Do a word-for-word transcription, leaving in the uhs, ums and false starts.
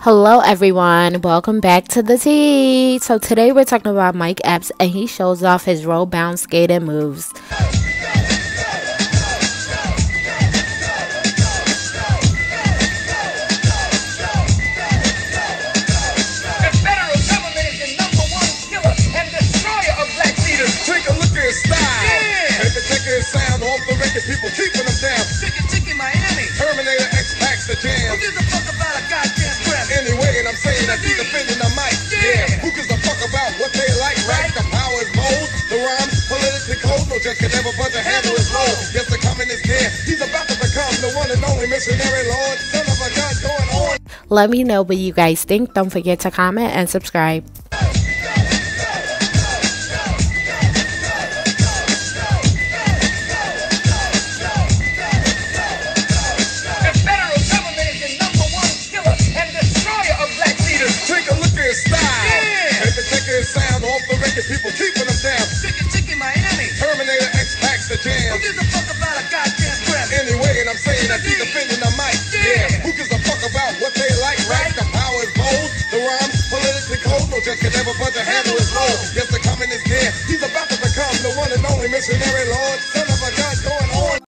Hello everyone, welcome back to the tea. So today we're talking about Mike Epps and he shows off his roll bound skating moves. Sound off the record, people keeping them down. Chicken, chicken, Miami. Terminator X packs the jam. Who gives a fuck about a goddamn crap? Anyway, and I'm saying that he's defending the mic. Yeah. yeah. Who gives a fuck about what they like, right? The power is bold, the rhymes politically cold. No just can never but to handle his role. Yes, the coming is near. He's about to become the one and only missionary lord. Son of a gun going on. Let me know what you guys think. Don't forget to comment and subscribe. Sound off the record, people keeping them down. Chicken, chicken, Miami. Terminator X packs the jam. Who gives a fuck about a goddamn crap? Anyway, and I'm saying that he's defending the mic. Yeah. yeah. Who gives a fuck about what they like, right? The power is bold, the rhymes politically cold. No just can never but to handle.